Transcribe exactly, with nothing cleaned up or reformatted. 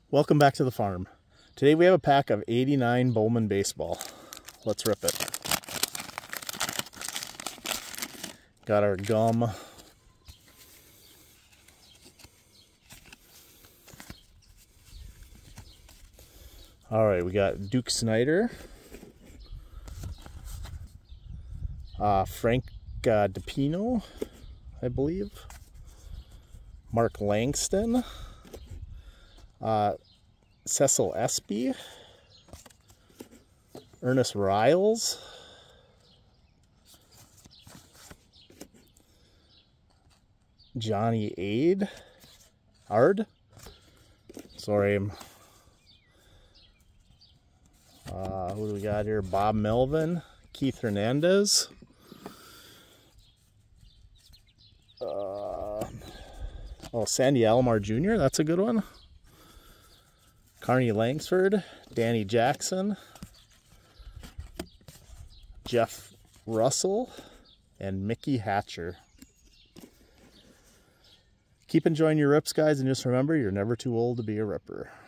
Welcome back to the farm. Today we have a pack of eighty-nine Bowman baseball. Let's rip it. Got our gum. Alright, we got Duke Snyder. Uh, Frank uh, DePino, I believe. Mark Langston. Uh, Cecil Espy, Ernest Riles, Johnny Aid, Ard, sorry, I'm, uh, who do we got here? Bob Melvin, Keith Hernandez, uh, oh, Sandy Alomar Junior, that's a good one. Carney Langsford, Danny Jackson, Jeff Russell, and Mickey Hatcher. Keep enjoying your rips, guys, and just remember, you're never too old to be a ripper.